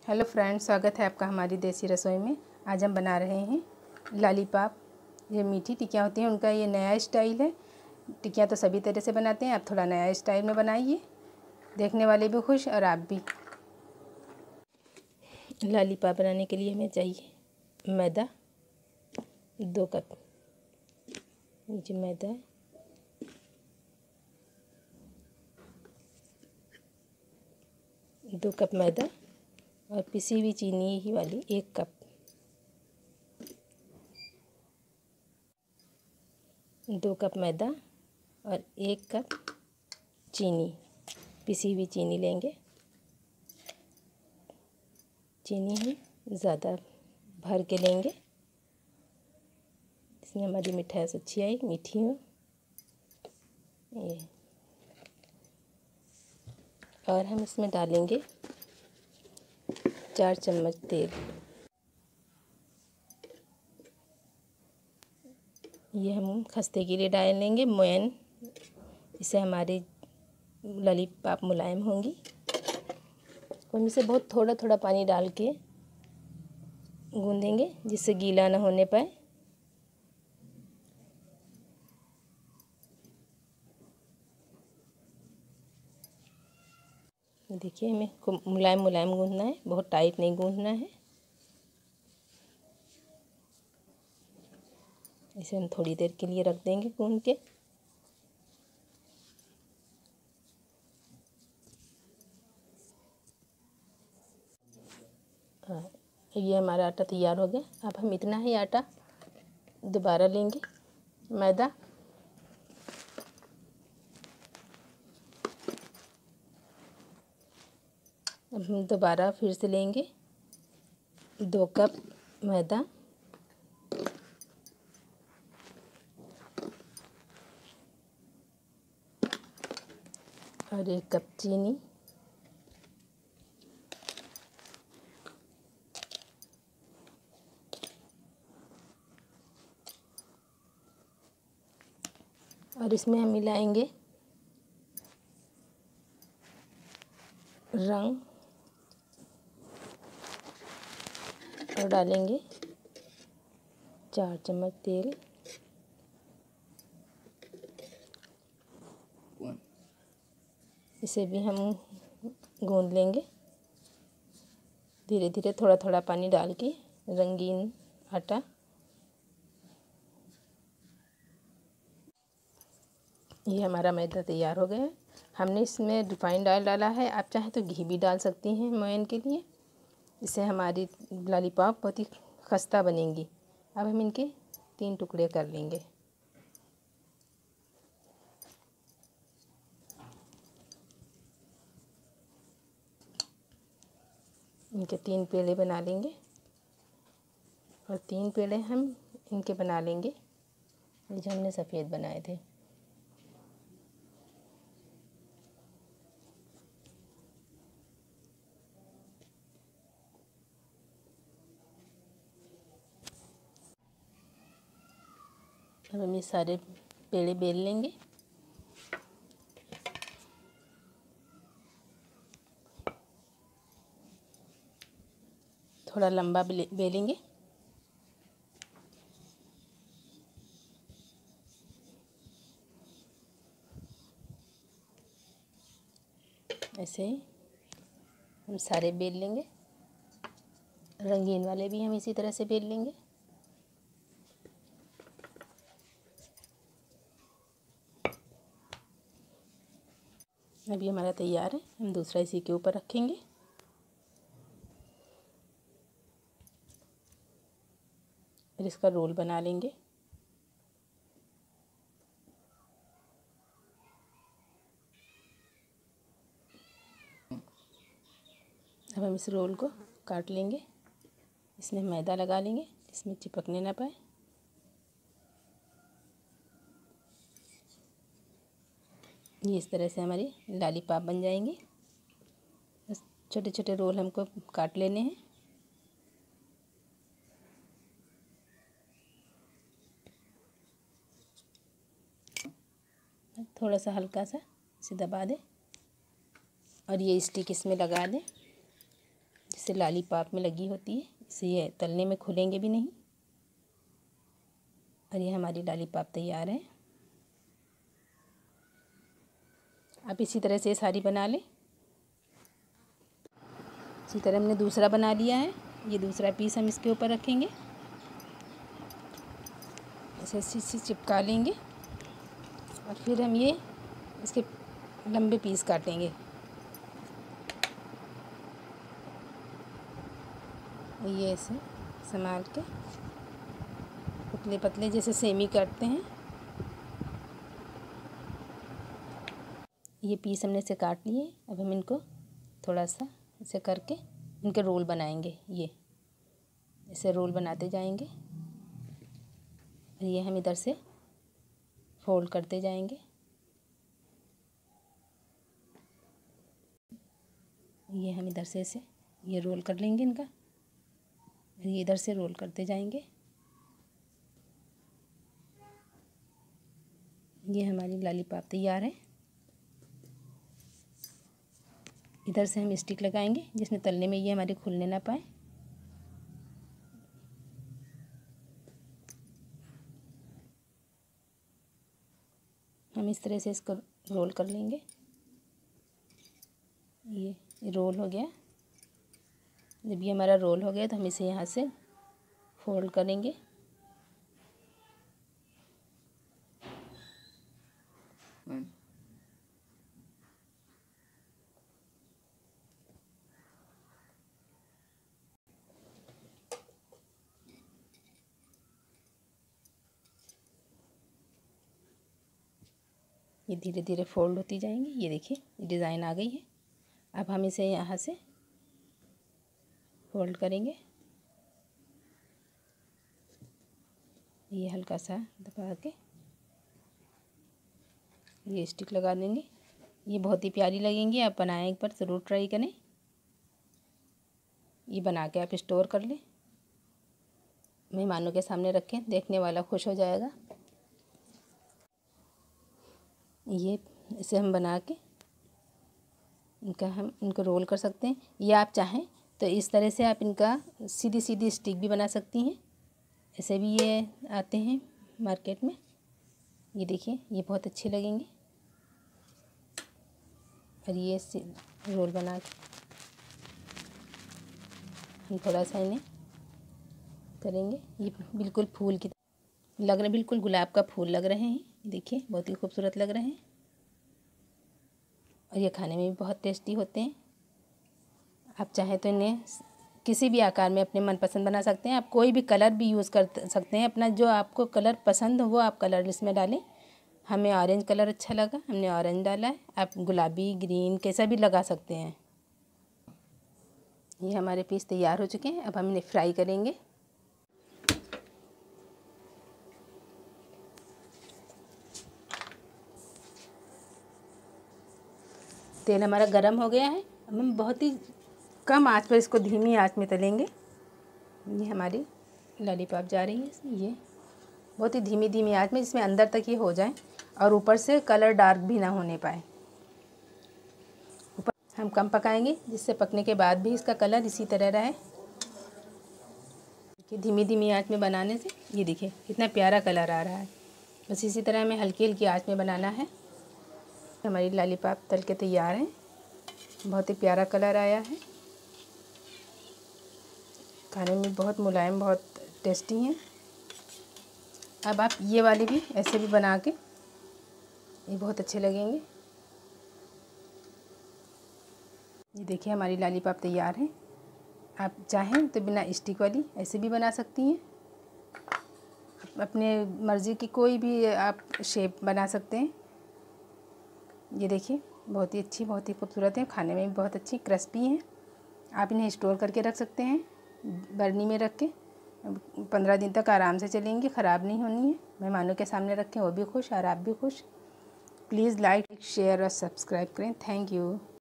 Hello friends, स्वागत है आपका हमारी देसी रसोई में। आज हम बना रहे हैं लॉलीपॉप। ये मीठी टिक्कियाँ होती हैं, उनका ये नया स्टाइल है। टिक्कियाँ तो सभी तरह से बनाते हैं, आप थोड़ा नया स्टाइल में बनाइए, देखने वाले भी खुश और आप भी। लॉलीपॉप बनाने के लिए हमें चाहिए मैदा 2 कप। नीचे मैदा 2 कप मैदा और पिसी हुई चीनी ही वाली 1 कप। 2 कप मैदा और 1 कप चीनी, पिसी हुई चीनी लेंगे। चीनी हम ज़्यादा भर के लेंगे, इसमें हमारी मिठास अच्छी आई, मीठी हो ये। और हम इसमें डालेंगे 4 चम्मच तेल। ये हम खस्ते के लिए डाल लेंगे मोयन, इससे हमारी लॉलीपॉप मुलायम होंगी। हम इसे बहुत थोड़ा थोड़ा पानी डाल के गूँधेंगे, जिससे गीला ना होने पाए। देखिए, हमें मुलायम मुलायम गूँधना है, बहुत टाइट नहीं गूँधना है। इसे हम थोड़ी देर के लिए रख देंगे गूँध के। ये हमारा आटा तैयार हो गया। अब हम इतना ही आटा दोबारा लेंगे, मैदा। अब हम दोबारा फिर से लेंगे 2 कप मैदा और 1 कप चीनी। और इसमें हम मिलाएंगे रंग और डालेंगे 4 चम्मच तेल। इसे भी हम गूँध लेंगे धीरे धीरे, थोड़ा थोड़ा पानी डाल के रंगीन आटा। ये हमारा मैदा तैयार हो गया है। हमने इसमें रिफाइंड ऑयल डाला है, आप चाहें तो घी भी डाल सकती हैं मोयन के लिए। इससे हमारी लॉलीपॉप बहुत ही खस्ता बनेंगी। अब हम इनके 3 टुकड़े कर लेंगे। इनके 3 पेड़े बना लेंगे और 3 पेड़े हम इनके बना लेंगे जो हमने सफ़ेद बनाए थे। अब हम ये सारे पेड़े बेल लेंगे। थोड़ा लंबा बेलेंगे। ऐसे ही हम सारे बेल लेंगे। रंगीन वाले भी हम इसी तरह से बेल लेंगे। अभी हमारा तैयार है, हम दूसरा इसी के ऊपर रखेंगे। फिर इसका रोल बना लेंगे। अब हम इस रोल को काट लेंगे, इसमें मैदा लगा लेंगे, इसमें चिपकने ना पाए। ये इस तरह से हमारी लॉलीपॉप बन जाएंगी। बस छोटे छोटे रोल हमको काट लेने हैं। थोड़ा सा हल्का सा इसे दबा दें और ये स्टिक इसमें लगा दें, जैसे लॉलीपॉप में लगी होती है, इससे ये तलने में खुलेंगे भी नहीं। और ये हमारी लॉलीपॉप तैयार है। आप इसी तरह से सारी बना लें। इसी तरह हमने दूसरा बना लिया है। ये दूसरा पीस हम इसके ऊपर रखेंगे, ऐसे इसी चिपका लेंगे और फिर हम ये इसके लंबे पीस काटेंगे। ये ऐसे संभाल के पतले पतले जैसे सेमी काटते हैं। ये पीस हमने से काट लिए। अब हम इनको थोड़ा सा ऐसे करके इनके रोल बनाएंगे। ये ऐसे रोल बनाते जाएंगे और ये हम इधर से फोल्ड करते जाएंगे। ये हम इधर से ऐसे ये रोल कर लेंगे इनका, और ये इधर से रोल करते जाएंगे। ये हमारी लॉलीपॉप तैयार है। इधर से हम स्टिक लगाएंगे जिसमें तलने में ये हमारे खुलने ना पाए। हम इस तरह से इसको रोल कर लेंगे। ये रोल हो गया। जब ये हमारा रोल हो गया तो हम इसे यहाँ से फोल्ड करेंगे। ये धीरे धीरे फोल्ड होती जाएंगी। ये देखिए ये डिज़ाइन आ गई है। अब हम इसे यहाँ से फोल्ड करेंगे। ये हल्का सा दबा के ये स्टिक लगा देंगे। ये बहुत ही प्यारी लगेंगी। आप बनाएं, एक बार ज़रूर ट्राई करें। ये बना के आप स्टोर कर लें, मेहमानों के सामने रखें, देखने वाला खुश हो जाएगा। ये इसे हम बना के हम इनको रोल कर सकते हैं, या आप चाहें तो इस तरह से आप इनका सीधी सीधी स्टिक भी बना सकती हैं। ऐसे भी ये आते हैं मार्केट में। ये देखिए ये बहुत अच्छे लगेंगे। और ये रोल बना के हम थोड़ा सा इन्हें करेंगे। ये बिल्कुल फूल की लग रहे, बिल्कुल गुलाब का फूल लग रहे हैं। देखिए बहुत ही खूबसूरत लग रहे हैं और ये खाने में भी बहुत टेस्टी होते हैं। आप चाहें तो इन्हें किसी भी आकार में अपने मनपसंद बना सकते हैं। आप कोई भी कलर भी यूज़ कर सकते हैं। अपना जो आपको कलर पसंद हो वो आप कलर इसमें डालें। हमें ऑरेंज कलर अच्छा लगा, हमने ऑरेंज डाला है। आप गुलाबी, ग्रीन कैसा भी लगा सकते हैं। ये हमारे पीस तैयार हो चुके हैं। अब हम इन्हें फ्राई करेंगे। तेल हमारा गरम हो गया है। अब हम बहुत ही कम आंच पर इसको धीमी आंच में तलेंगे। ये हमारी लॉलीपॉप जा रही है इसमें, ये बहुत ही धीमी धीमी आंच में, जिसमें अंदर तक ये हो जाए और ऊपर से कलर डार्क भी ना होने पाए। ऊपर हम कम पकाएंगे जिससे पकने के बाद भी इसका कलर इसी तरह रहे। धीमी धीमी आंच में बनाने से ये देखिए कितना प्यारा कलर आ रहा है। बस इसी तरह हमें हल्की हल्की आंच में बनाना है। हमारी लॉलीपॉप तल के तैयार है। बहुत ही प्यारा कलर आया है। खाने में बहुत मुलायम, बहुत टेस्टी हैं। अब आप ये वाली भी ऐसे भी बना के ये बहुत अच्छे लगेंगे। ये देखिए हमारी लॉलीपॉप तैयार है। आप चाहें तो बिना स्टिक वाली ऐसे भी बना सकती हैं। अपने मर्ज़ी की कोई भी आप शेप बना सकते हैं। ये देखिए बहुत ही अच्छी, बहुत ही खूबसूरत है। खाने में भी बहुत अच्छी क्रिस्पी हैं। आप इन्हें स्टोर करके रख सकते हैं बरनी में रख के। 15 दिन तक आराम से चलेंगी, ख़राब नहीं होनी है। मेहमानों के सामने रखें, वो भी खुश और आप भी खुश। प्लीज़ लाइक, शेयर और सब्सक्राइब करें। Thank you.